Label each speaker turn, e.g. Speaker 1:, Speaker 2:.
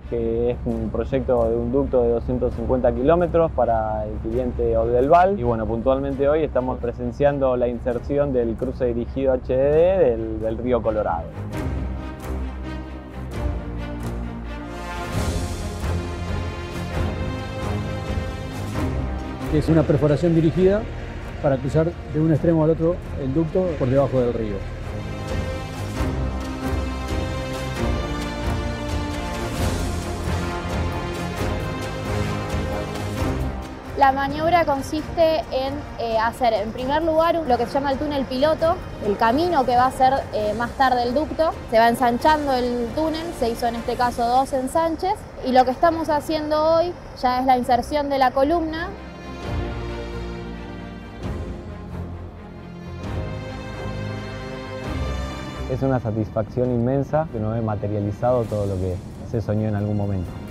Speaker 1: que es un proyecto de un ducto de 250 kilómetros para el cliente Oldelval. Y bueno, puntualmente hoy estamos presenciando la inserción del cruce dirigido HDD del río Colorado.
Speaker 2: Es una perforación dirigida para cruzar de un extremo al otro el ducto por debajo del río.
Speaker 3: La maniobra consiste en hacer, en primer lugar, lo que se llama el túnel piloto, el camino que va a ser más tarde el ducto. Se va ensanchando el túnel, se hizo en este caso 2 ensanches, y lo que estamos haciendo hoy ya es la inserción de la columna.
Speaker 1: Es una satisfacción inmensa que nos he materializado todo lo que se soñó en algún momento.